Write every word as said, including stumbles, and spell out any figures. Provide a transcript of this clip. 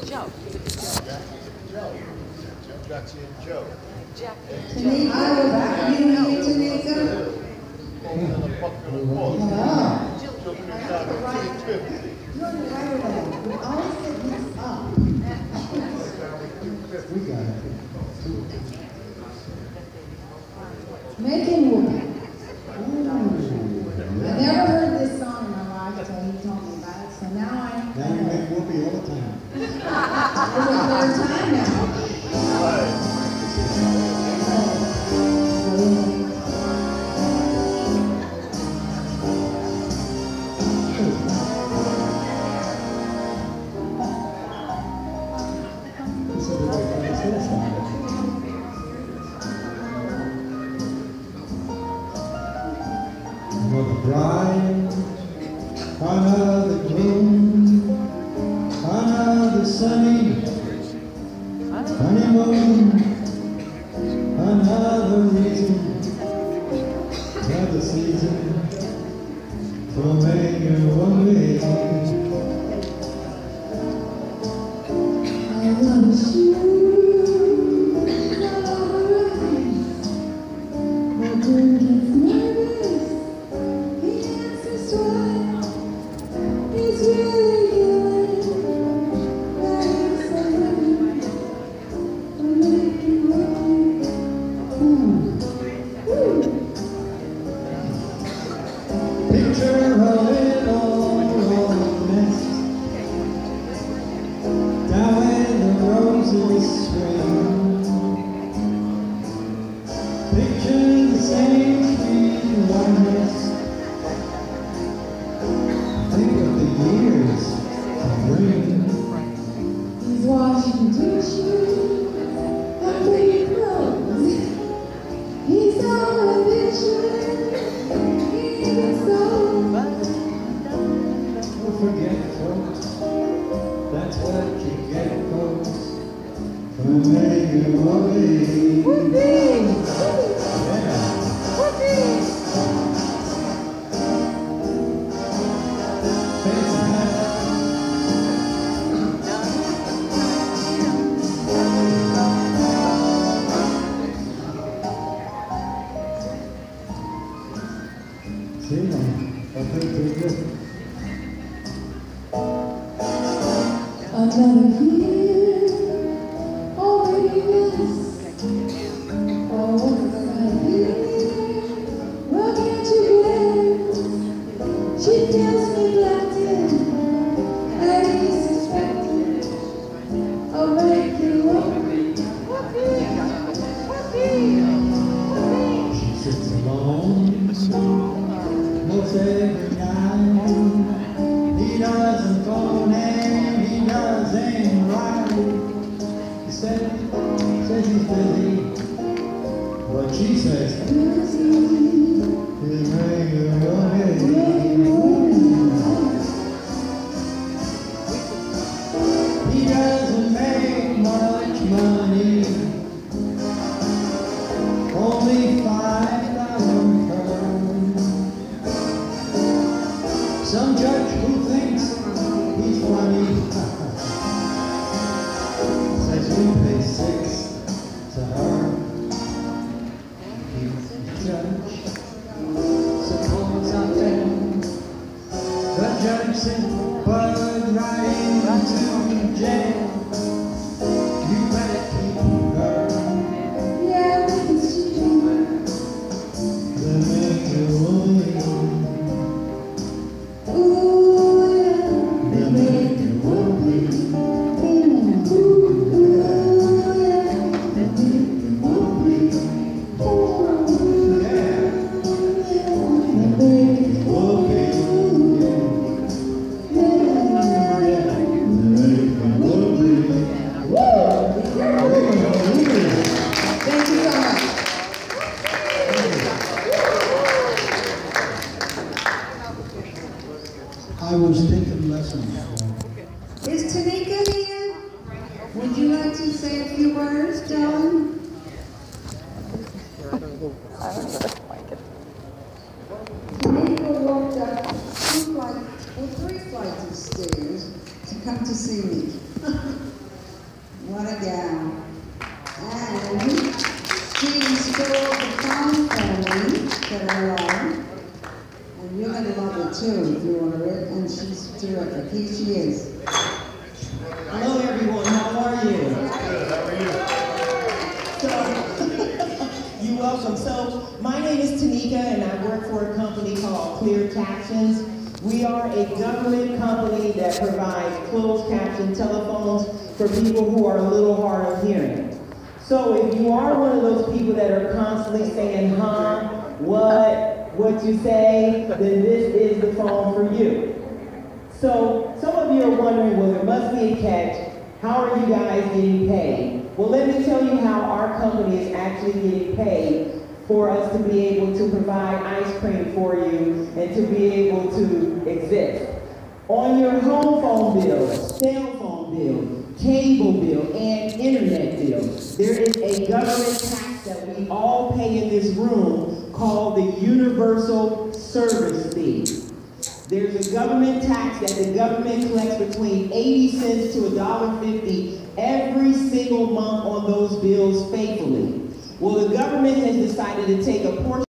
Joe. Joe. Jackie and Joe. Jackie and Joe. Tanika, we're back. You know Tanika? Hello. You're on the right away. We always say he's up. We got it. Makin Whoopee. I never heard this song in my life until he told me about it, so now I Now you make Whoopee all the time. It's the third time now. For the bride, another groom, another sunny honeymoon, another reason, another season for making your way. I love you. Three flights of stairs to come to see me. are. And you're gonna love it too if you want to read. And she's terrific. Here she is. Hello everyone, how are you? Good, how are you? So, you're welcome. So, my name is Tanika and I work for a company called Clear Captions. We are a government company that provides closed caption telephones for people who are a little hard of hearing. So if you are one of those people that are constantly saying, huh, what, what you say, then this is the phone for you. So some of you are wondering, well, there must be a catch. How are you guys getting paid? Well, let me tell you how our company is actually getting paid for us to be able to provide ice cream for you and to be able to exist. On your home phone bill, cell phone bill, cable bill, and internet bill, there is a government tax that we all pay in this room called the Universal Service Fee. There's a government tax that the government collects between eighty cents to one dollar fifty every single month on those bills faithfully. Well, the government has decided to take a portion